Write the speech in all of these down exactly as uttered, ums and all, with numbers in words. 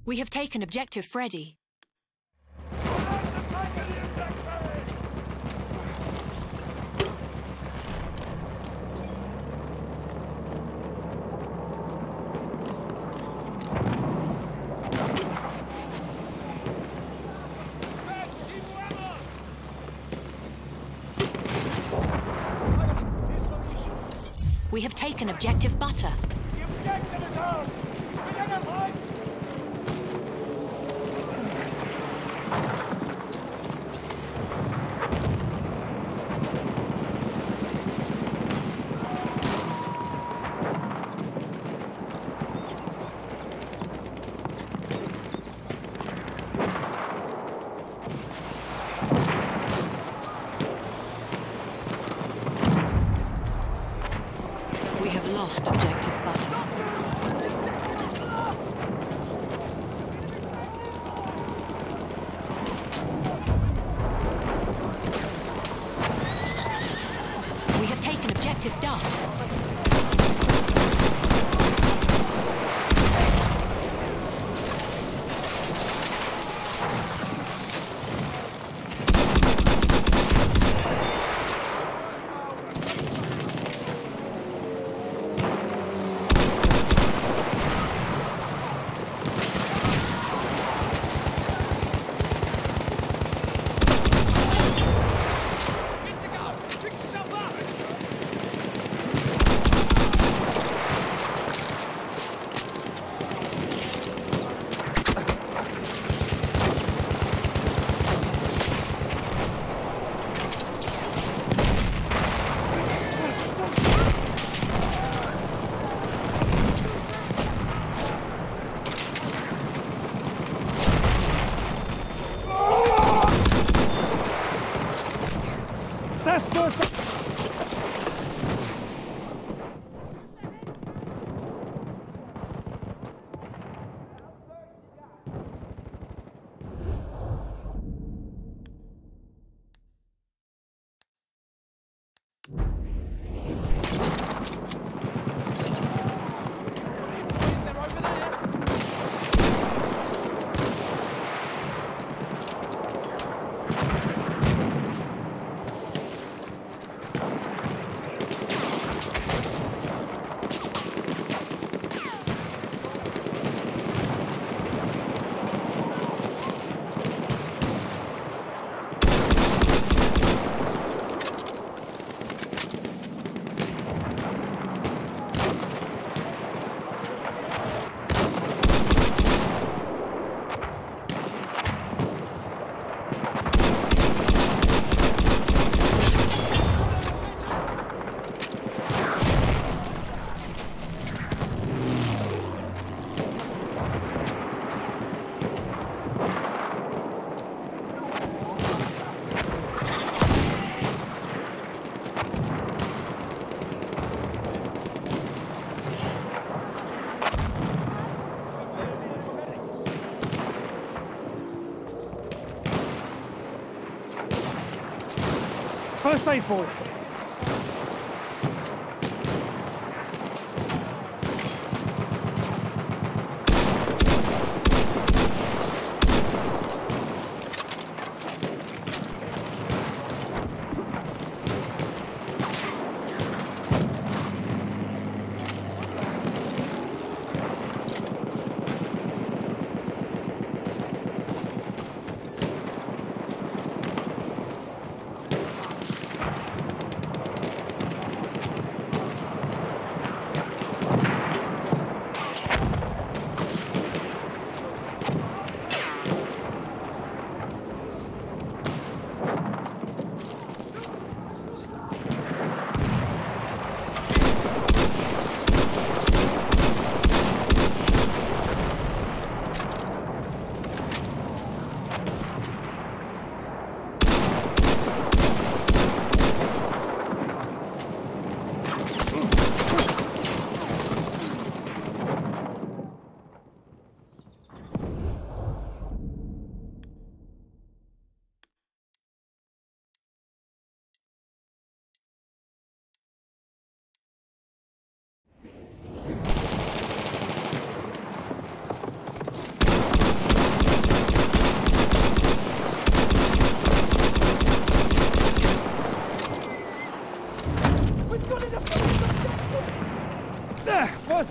We have taken objective Freddy. We have taken objective Butter. The objective is ours! We didn't fight! We have lost objective Butter. We have taken objective Duff. That's first. First aid for you.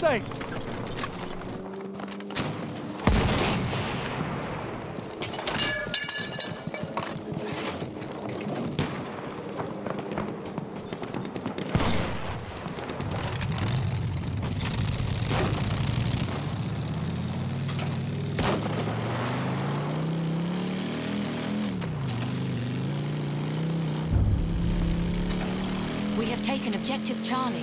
aid. We have taken objective Charlie.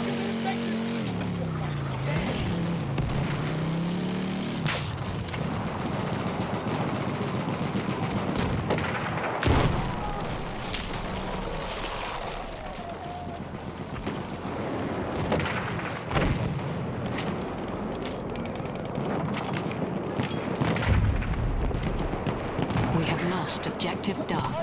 We have lost objective Duff.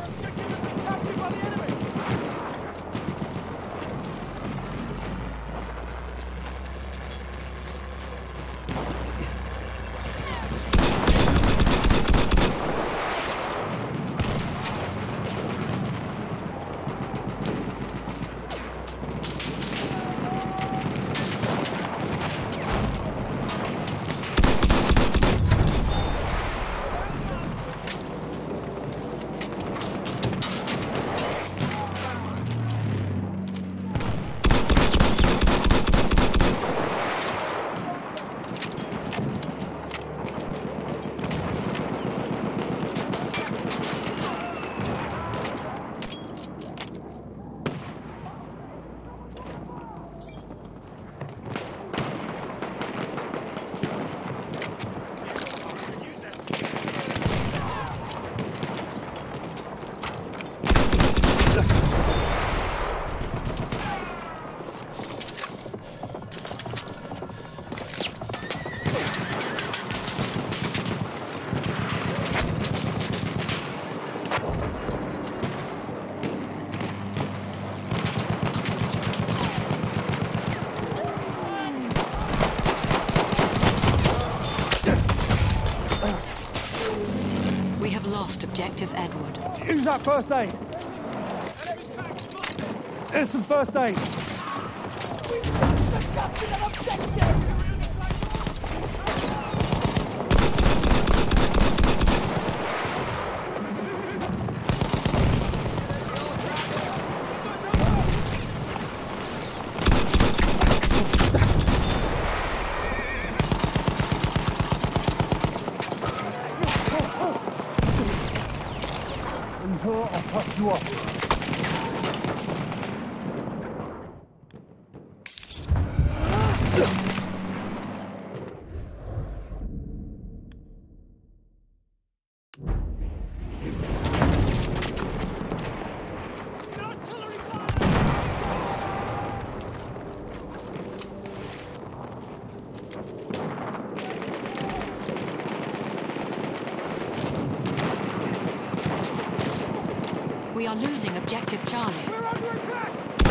Lost objective Edward. Use that first aid. There's some first aid. I'll fuck you up. We are losing objective Charlie. We're under attack!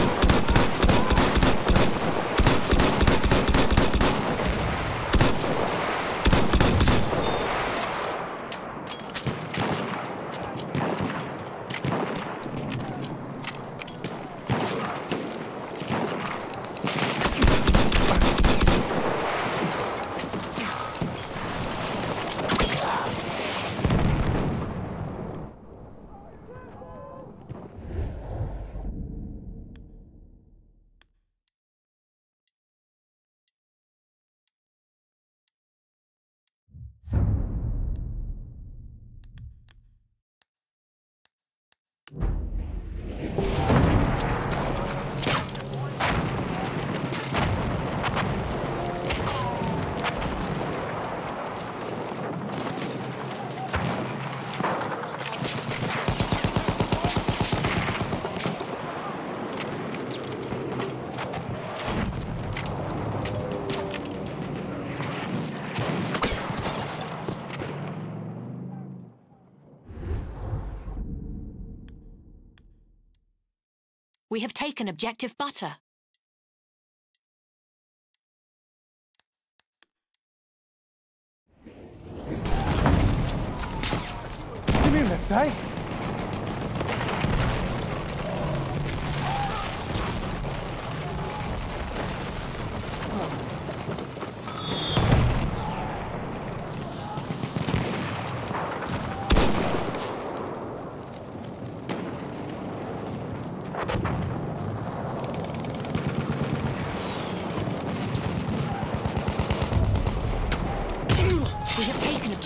We have taken objective Butter. Give me a lift, eh?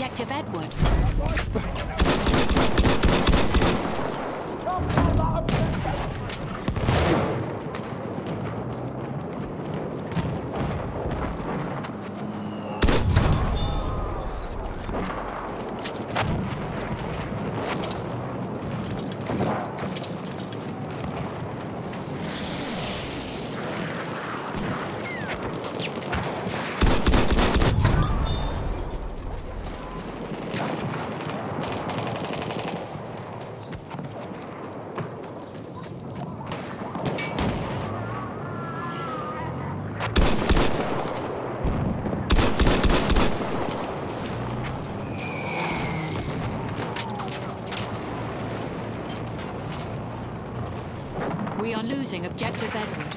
Objective Edward. We are losing Objective Edward.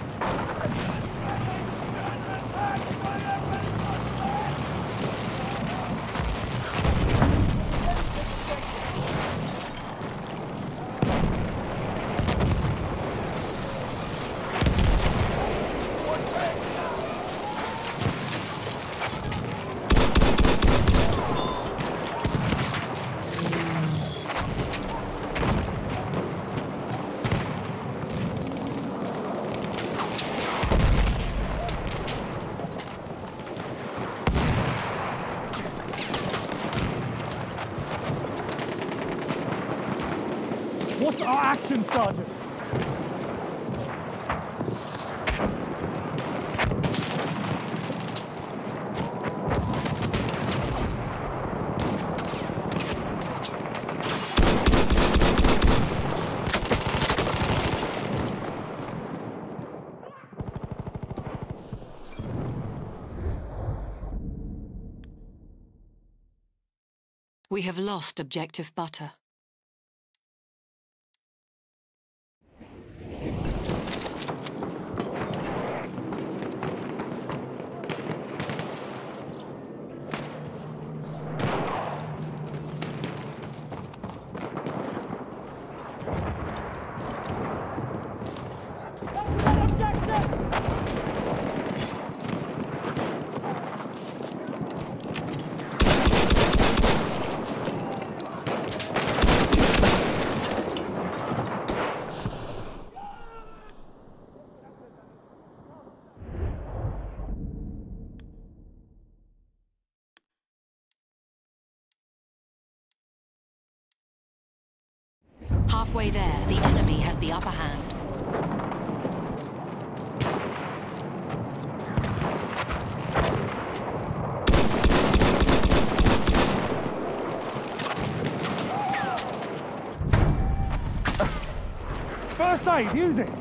What's our action, Sergeant? We have lost Objective Butter. Halfway there, the enemy has the upper hand. First aid, use it!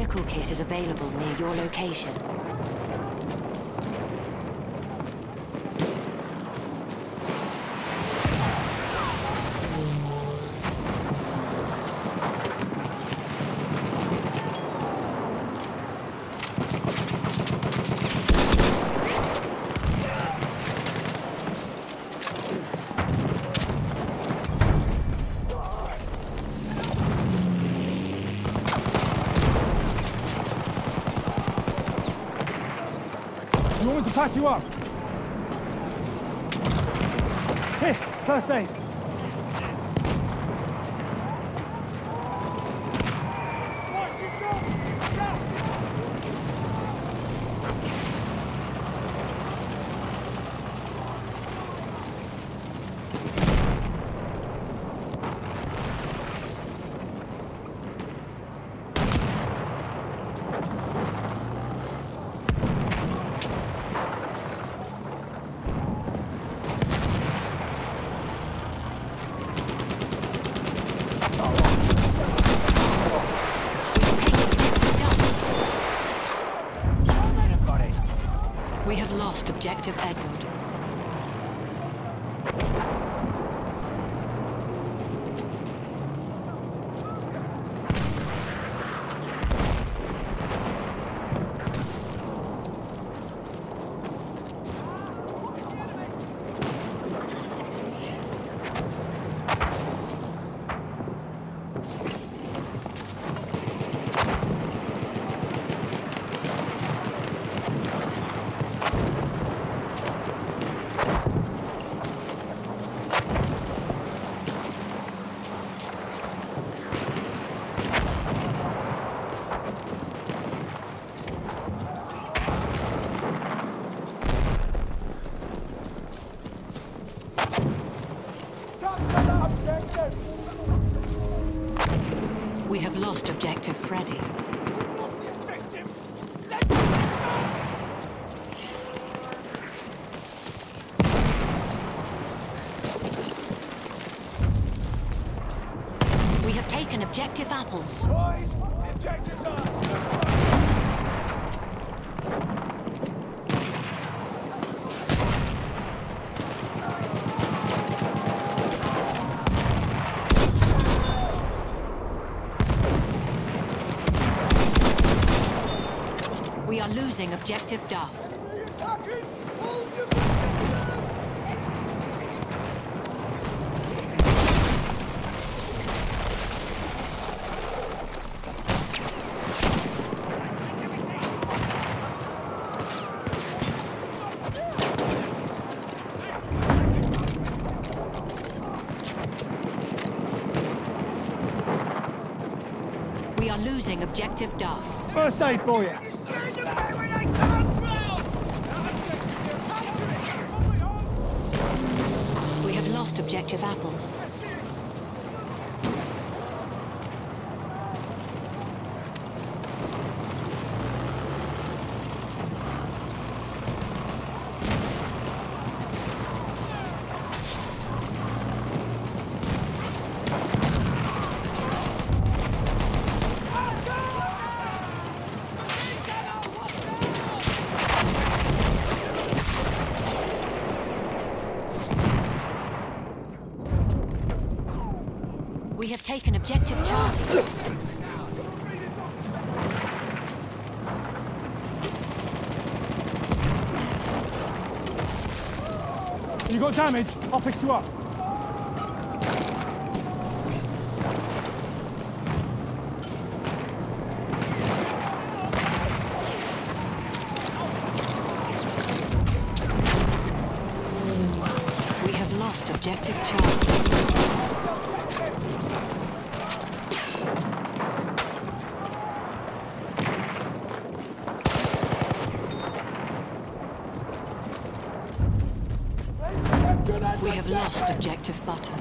medical kit is available near your location. You want me to patch you up? Here, first aid. Watch yourself! Yes! We have lost Objective Edward. We have lost Objective Freddy. We have taken Objective Apples. Boys, the objective's ours. We are losing Objective Duff. We are losing Objective Duff. First aid for you. We have lost Objective Apples. We have taken Objective Charlie. You got damage? I'll fix you up. We have lost Objective Charlie. We have lost Objective Butter.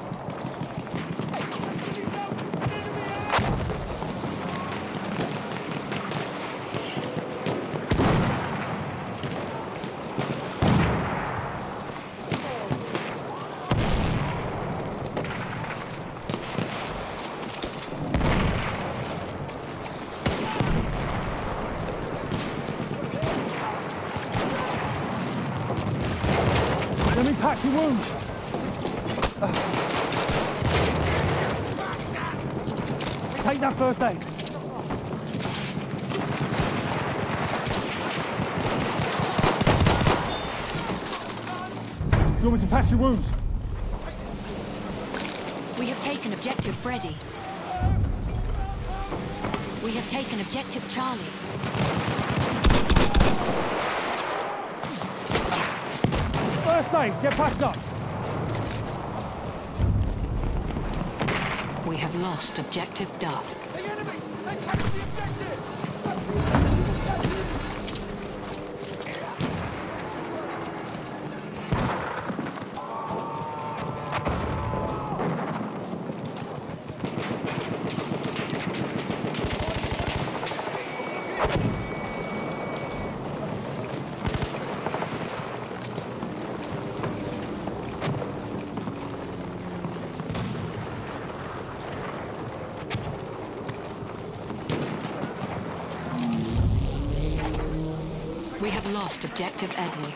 Let me patch your wounds. Take that first aid. Do you want me to patch your wounds? We have taken objective Freddy. We have taken objective Charlie. First aid, get patched up. We have lost objective Duff. The enemy! They captured the objective! We have lost objective Edward.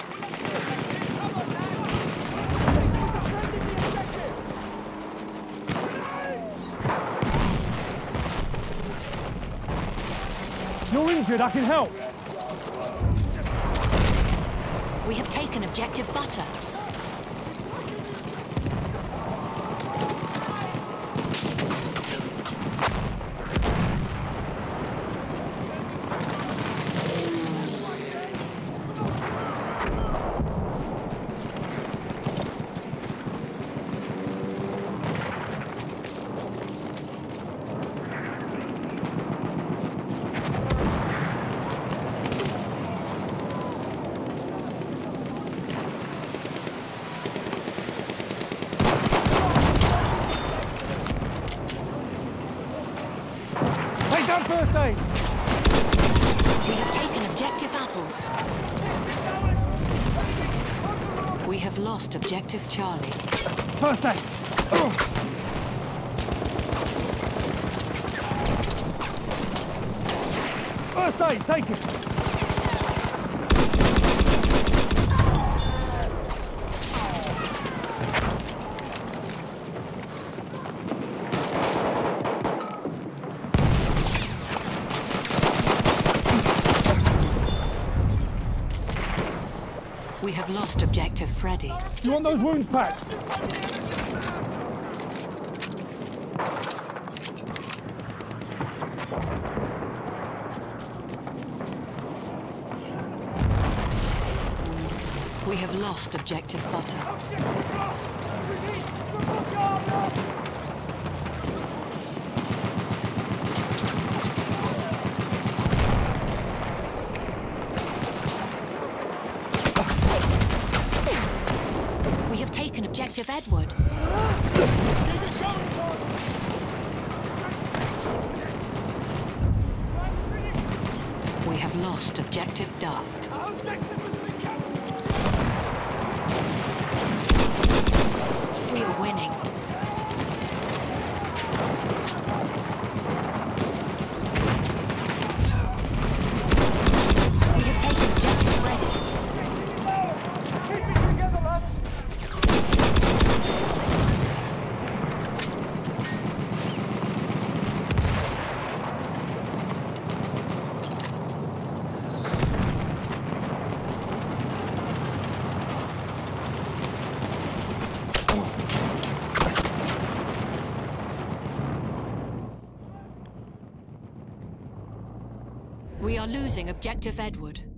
You're injured, I can help. We have taken objective Butter. First aid! We have taken objective Apples. We have lost objective Charlie. First aid! First aid, take it! We have lost objective Freddy. You want those wounds patched? We have lost objective Butter. We have taken objective Edward. We have lost objective Duff. We are winning. We have taken objective Freddy. Keep it together, lads! We are losing objective Edward.